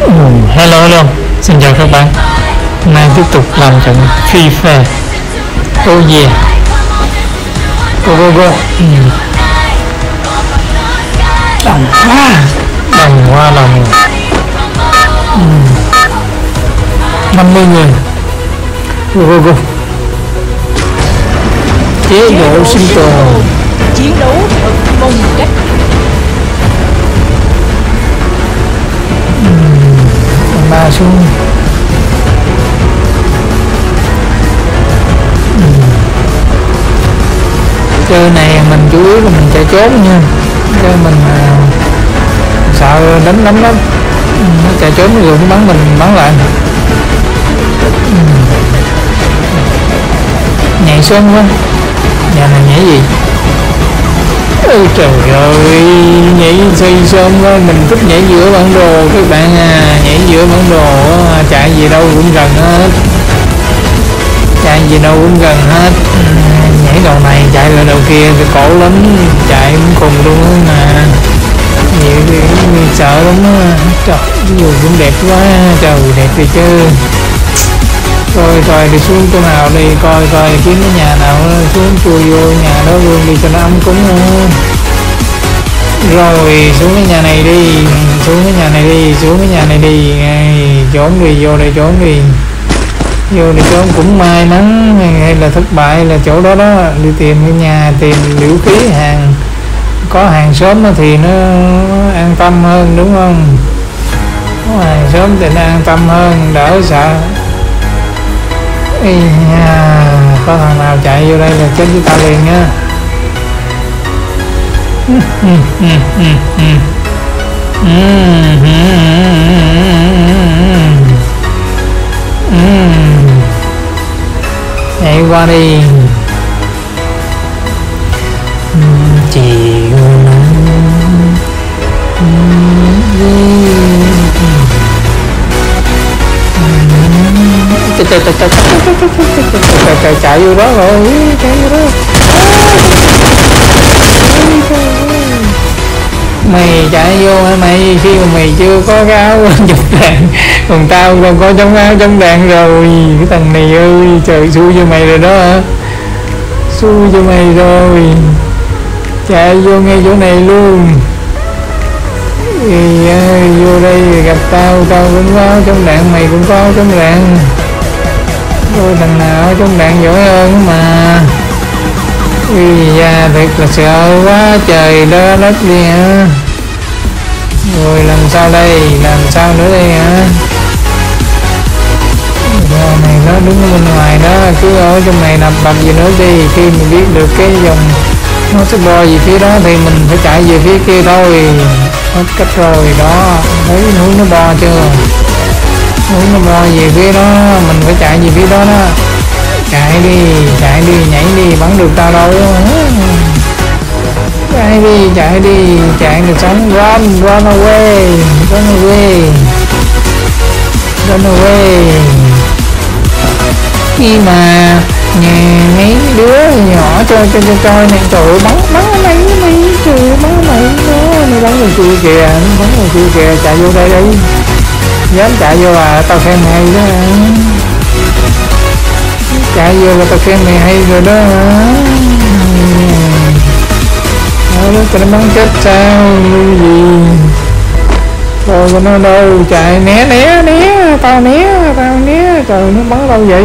Hello hello, xin chào các bạn. Hôm nay tiếp tục làm trận Free Fire. Oh yeah, go go go. Đồng hoa đồng 50 người. Go go go. Chế độ sinh tồn, chiến đấu thật phong cách. ba xuống. Chơi này mình chú ý là mình chạy trốn nha, chơi mình sợ đánh lắm lắm. Nó chạy trốn rồi nó bắn mình bắn lại. Nhảy xuống quá. Nhà này nhảy gì? Ôi trời ơi, nhảy xây sơn quá. Mình thích nhảy giữa bản đồ các bạn à. Nhảy giữa bản đồ, chạy gì đâu cũng gần hết. Chạy gì đâu cũng gần hết. Nhảy đầu này chạy lại đầu kia, cái cổ lắm. Chạy cũng cùng luôn á mà. Nhiều thì sợ lắm á. Trời, dù cũng đẹp quá. Trời, đẹp thì chứ. Rồi đi xuống chỗ nào đi, coi kiếm cái nhà nào xuống chui vô nhà đó luôn đi cho nó ấm cúng. Rồi xuống cái nhà này đi, xuống cái nhà này đi, trốn đi, vô đây trốn đi, vô đây trốn. Cũng may mắn hay là thất bại là chỗ đó đó, đi tìm cái nhà, tìm liễu khí hàng, có hàng xóm thì nó an tâm hơn đúng không? Có hàng xóm thì nó an tâm hơn, đỡ sợ. Ê nha, có thằng nào chạy vô đây là chết với tao liền nha. Chạy qua đi. Chiều chạy vô đó rồi, chạy vô đó. Mày chạy vô hả mày, khi mà mày chưa có cái áo chống đạn, còn tao còn có chống áo chống đạn rồi. Cái thằng này ơi, trời, xui cho mày rồi đó hả, xui cho mày rồi. Chạy vô ngay chỗ này luôn. Vô đây gặp tao cũng có áo chống đạn, mày cũng có áo chống đạn. Ôi, thằng nào chống đạn giỏi hơn mà. Da thiệt là sợ quá trời đó đất đi hả. Rồi làm sao đây, làm sao nữa đây hả. Rồi này nó đứng ở bên ngoài đó, cứ ở trong này nằm bập gì nữa đi. Khi mình biết được cái dòng nó sẽ bo về phía đó thì mình phải chạy về phía kia thôi. Hết cách rồi đó, thấy hướng nó bo chưa, hướng nó bo về phía đó, mình phải chạy về phía đó đó. Chạy đi, nhảy đi, bắn được tao đâu. Chạy đi, chạy được sống. Run away. Khi mà mấy đứa nhỏ chơi này, trời ơi, bắn mày, trời ơi, bắn mày đó, nó bắn rồi chui kìa, chạy vô đây đi. Dám chạy vô à, tao khen mày đó. Chạy vô là tao khen mày hay rồi đó hả. Đó, cho nó bắn chết sao như gì. Thôi của nó đâu, chạy né, tao né, trời, nó bắn đâu vậy.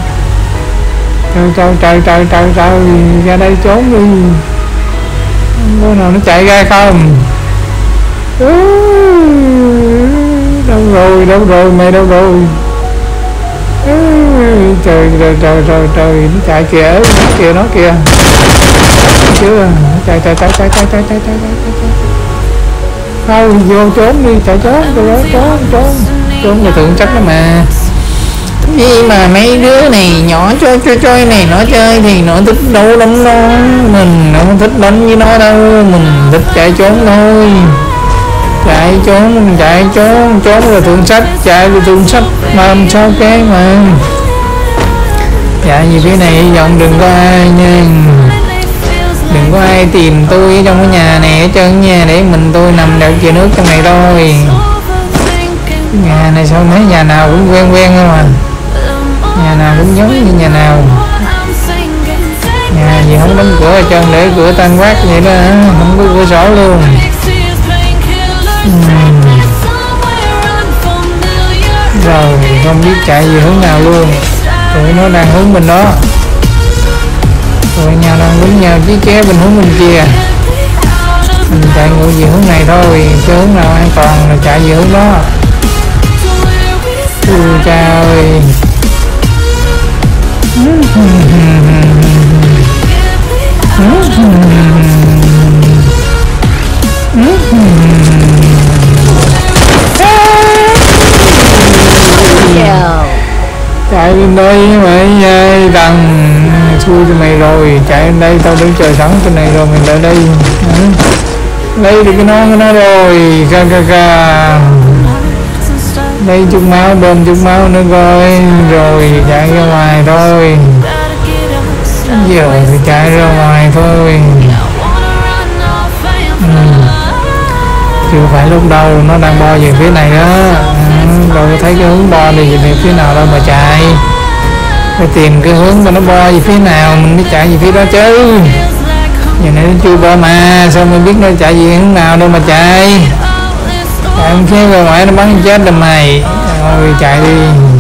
Trời, ra đây trốn đi. Bữa nào nó chạy ra không. Đâu rồi, mày đâu rồi. Trời, nó chạy kìa, nó kìa. Chưa, chạy. Thôi vô trốn đi, chạy trốn là tượng trách đó mà. Vì mà mấy đứa này nhỏ chơi này nó chơi thì nó thích đâu lắm đó. Mình không thích đánh với nó đâu, mình thích chạy trốn thôi. Chạy trốn là tượng sách, chạy là tượng sách mà làm sao cái mà. Chạy gì phía này hy vọng đừng có ai nha, đừng có ai tìm tôi trong cái nhà này hết trơn nha, để mình tôi nằm đợi chờ nước trong này thôi. này sao thấy nhà nào cũng quen quen không à, nhà nào cũng giống như nhà nào, nhà gì không đóng cửa ở trơn để cửa tan quát vậy đó, không có cửa sổ luôn. Rồi không biết chạy về hướng nào luôn, tụi nó đang hướng bên đó, tụi nhau đang quýnh nhau chí ché bên hướng bên kia, mình chạy ngược về hướng này thôi, chứ hướng nào an toàn là chạy về hướng đó. Ui cha ơi. Chạy lên đây mày ơi, đằng xui cho mày rồi, chạy lên đây tao đứng chờ sẵn trên này rồi, mình lại đây lấy được cái nó rồi, ca ca ca, đây chút máu, bơm chút máu nữa coi, rồi chạy ra ngoài thôi, giờ thì chạy ra ngoài thôi. Chưa phải lúc đầu nó đang bo về phía này đó, đâu thấy cái hướng bo đi về phía nào đâu mà chạy, phải tìm cái hướng mà nó bo về phía nào mình mới chạy về phía đó chứ. Giờ này nó chưa bo mà sao mình biết nó chạy về hướng nào đâu mà chạy, chạy không phía ra ngoài nó bắn chết rồi mày. Thôi chạy đi,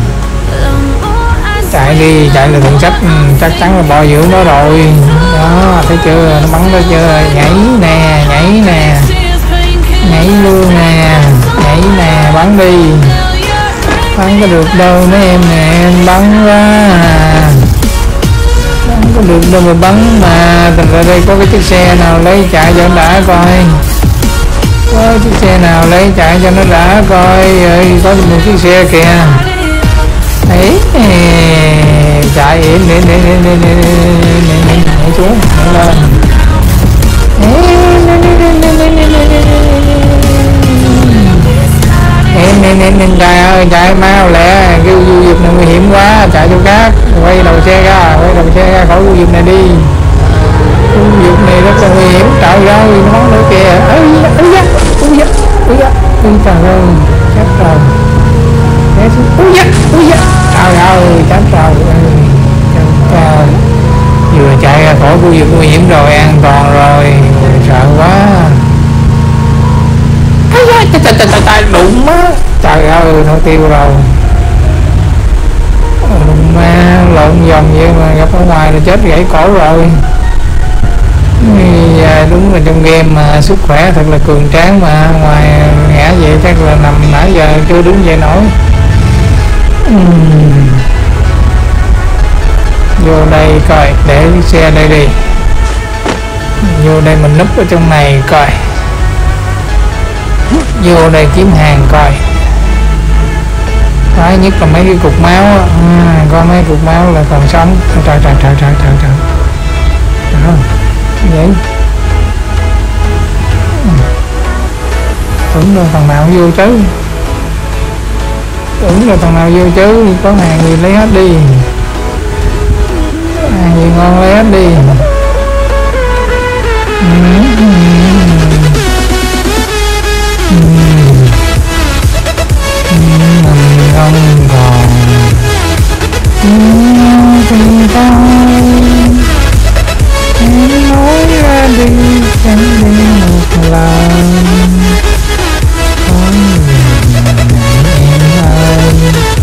chạy đi, chạy là thượng sách, chắc chắn là bo giữa nó rồi đó, thấy chưa, nó bắn đó chưa, nhảy nè, nhảy nè, nhảy luôn nè, nhảy nè, bắn đi, bắn có được đâu mấy em nè, em bắn ra, bắn có được đâu mà bắn mà. Thành ra đây có cái chiếc xe nào lấy chạy cho nó đã coi, có chiếc xe nào lấy chạy cho nó đã coi, ơi có một chiếc xe kìa, ấy chạy để nhảy xuống, nhảy lên, em chạy ơi, chạy mau lẹ, cái khu vực này nguy hiểm quá, chạy chỗ khác, quay đầu xe ra khỏi khu vực này đi, khu vực này rất là nguy hiểm. Trời ơi nó bắn nữa kìa, ôi trời ơi, chết rồi, trời ơi chết rồi, trời, vừa chạy ra khỏi khu vực nguy hiểm rồi, an toàn rồi, sợ quá. Trời đụng á, trời ơi thôi tiêu rồi, đụng ma lộn vòng vậy mà gặp ở ngoài là chết gãy cổ rồi. Đúng là trong game mà sức khỏe thật là cường tráng, mà ngoài ngã vậy chắc là nằm nãy giờ chưa đứng dậy nổi. Vô đây coi, để cái xe đây đi, vô đây mình núp ở trong này coi, vô đây kiếm hàng coi. Đấy, nhất là mấy cái cục máu á, có mấy cục máu là còn sống. Trời đó, vậy tưởng là thằng nào vô chứ, có hàng gì lấy hết đi, hàng gì ngon lấy hết đi. Không còn tình ta, em nói ra đi chẳng đi một lần, có em ơi,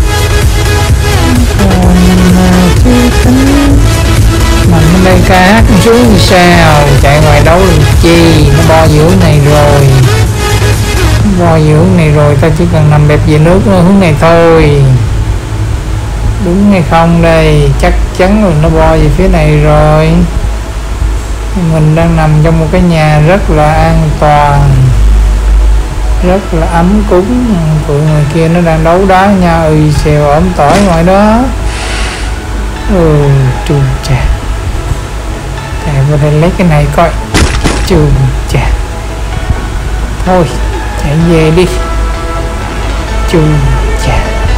còn mà chưa tính mình bên đây ca hát xuống như sao, chạy ngoài đấu làm chi, nó bo giữa này rồi, bo giữa này rồi, ta chỉ cần nằm bẹp về nước hướng này thôi. Đúng hay không đây, chắc chắn là nó bo về phía này rồi. Mình đang nằm trong một cái nhà rất là an toàn, rất là ấm cúng, tụi người kia nó đang đấu đá nhau, xèo ốm tỏi ngoài đó. Trùm chà, chạy vào đây lấy cái này coi, trùm chà, thôi chạy về đi, chùm chà.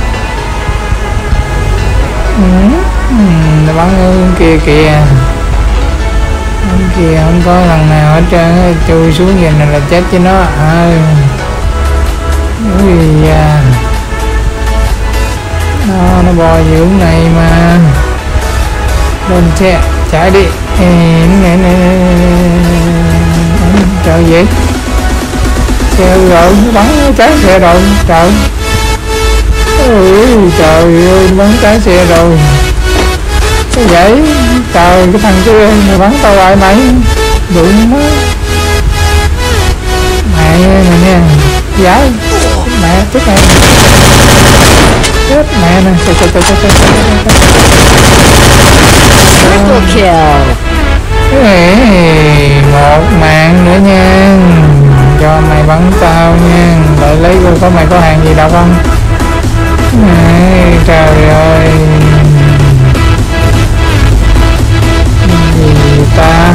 Nó bắn hướng kia kìa, hướng kia không có thằng nào hết trơn, chui xuống về này là chết với nó. Ui da, nó bò dưỡng này mà. Lên xe chạy đi. Trời vậy xe rồi nó bắn trái xe rồi. Trời ơi trời ơi nó bắn trái xe rồi. Cái vậy trời cái thằng kia mày bắn tao lại mày đụng nó mẹ này nha giải mẹ chết mẹ chết mẹ nè. Triple kill. Một mạng nữa nha, cho mày bắn tao nha, đợi lấy có mày có hàng gì đâu không. Trời ơi gì ta.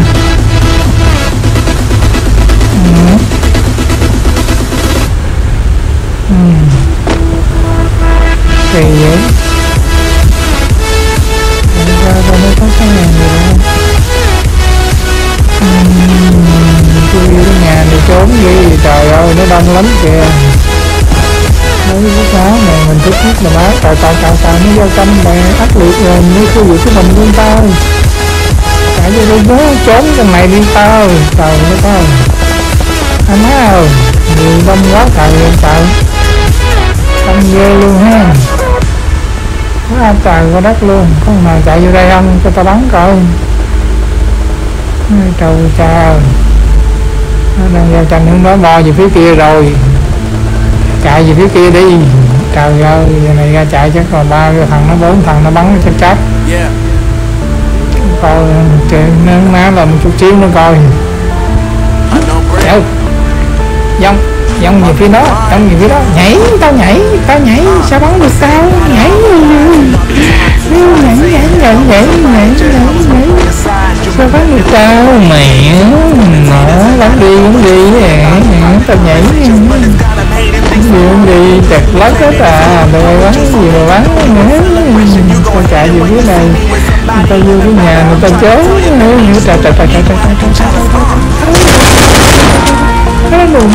Kỳ vậy ra đâu nó có cái hàng gì đâu. Tôi đi cái nhà này trốn đi. Trời ơi nó đông lắm kìa. Mấy cái áo này mình thích nhất là má. Trời nó giao canh bè ác liệt rồi mấy khu vực của mình luôn tao. Chạy vô đây bố trốn trong này đi tao. Trời nó tao anh má ơi nhiều đông quá trời luôn trời. Đông ghê luôn ha. Quá trời qua đất luôn. Có nào chạy vô đây không cho tao bắn coi. Trời trời nó đang giao tranh hướng đó bo về phía kia rồi. Chạy về phía kia đi. Trời ơi giờ này ra chạy chắc còn 3 thằng nó 4 thằng nó bắn chắc chắc. Coi nó má là một chút xíu nữa coi. Đâu dông về phía đó. Dông về phía đó. Nhảy tao nhảy sao bắn được tao. Nhảy sao bắn được tao mẹ. Nó bắn đi tao nhảy đi chặt lắc hết à. Tao bắn gì mà bắn nữa. Tao chạy về phía này tao vô cái nhà người ta trốn. Trời nó đụng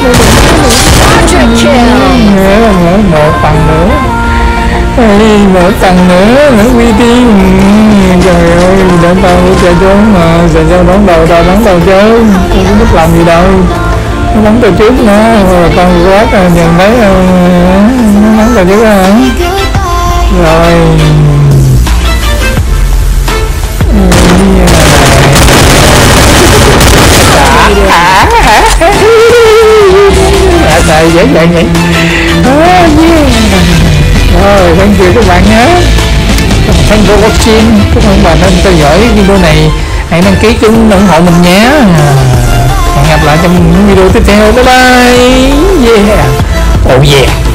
một tầng nữa. Một tầng nữa quy tiên. Trời ơi để tao chạy trốn mà sao đón đầu tao bắn tao chứ. Tôi không biết làm gì đâu. Nó bắn tao trước nó rồi con quát nhìn thấy nó bắn tao trước hả. Rồi trời dễ vậy vậy. Rồi thank you các bạn nhé. Thank you for watching. Các bạn nên theo dõi video này, hãy đăng ký kênh ủng hộ mình nhé. Hẹn gặp lại trong những video tiếp theo. Bye bye. Yeah. Oh yeah.